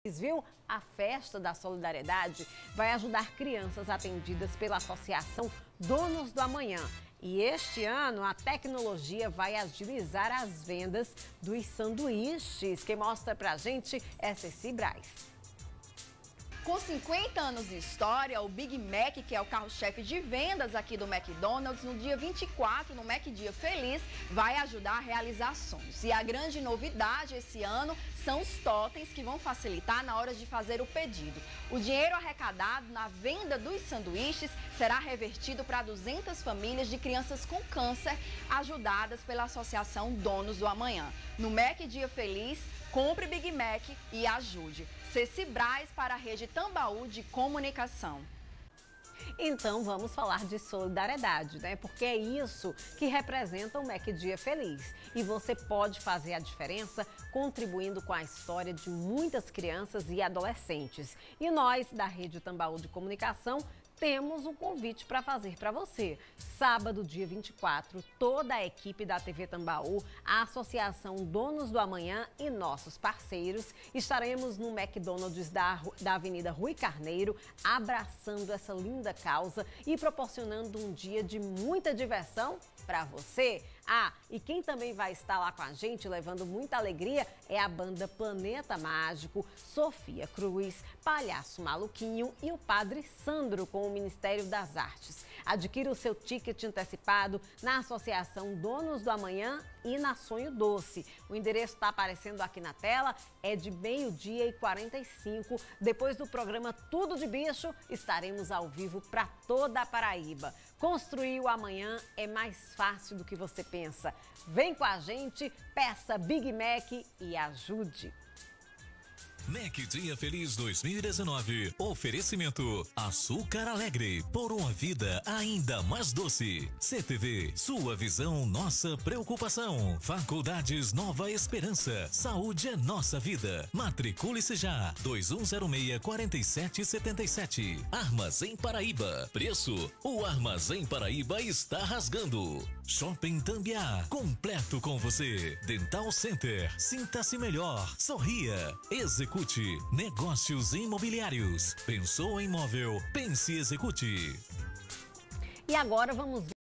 Viu? A Festa da Solidariedade vai ajudar crianças atendidas pela Associação Donos do Amanhã. E este ano a tecnologia vai agilizar as vendas dos sanduíches. Quem mostra pra gente é Ceci Braz. Com 50 anos de história, o Big Mac, que é o carro-chefe de vendas aqui do McDonald's, no dia 24, no Mac Dia Feliz, vai ajudar a realizar sonhos. E a grande novidade esse ano são os totens que vão facilitar na hora de fazer o pedido. O dinheiro arrecadado na venda dos sanduíches será revertido para 200 famílias de crianças com câncer, ajudadas pela Associação Donos do Amanhã. No Mac Dia Feliz, compre Big Mac e ajude. Ceci Braz para a Rede Tambaú de Comunicação. Então vamos falar de solidariedade, né? Porque é isso que representa o Mac Dia Feliz. E você pode fazer a diferença contribuindo com a história de muitas crianças e adolescentes. E nós, da Rede Tambaú de Comunicação, temos um convite para fazer para você. Sábado, dia 24, toda a equipe da TV Tambaú, a Associação Donos do Amanhã e nossos parceiros estaremos no McDonald's da Avenida Rui Carneiro, abraçando essa linda causa e proporcionando um dia de muita diversão para você. Ah, e quem também vai estar lá com a gente, levando muita alegria, é a banda Planeta Mágico, Sofia Cruz, Palhaço Maluquinho e o Padre Sandro com o Ministério das Artes. Adquira o seu ticket antecipado na Associação Donos do Amanhã e na Sonho Doce. O endereço está aparecendo aqui na tela, é de 12h45. Depois do programa Tudo de Bicho, estaremos ao vivo para toda a Paraíba. Construir o amanhã é mais fácil do que você pensa. Vem com a gente, peça Big Mac e ajude. Mac Dia Feliz 2019. Oferecimento Açúcar Alegre, por uma vida ainda mais doce. CTV, sua visão, nossa preocupação. Faculdades Nova Esperança, saúde é nossa vida. Matricule-se já, 2106-4777. Armazém Paraíba, preço, o Armazém Paraíba está rasgando. Shopping Tambiá, completo com você. Dental Center, sinta-se melhor, sorria, execute. Negócios imobiliários. Pensou em imóvel? Pense e execute. E agora vamos ver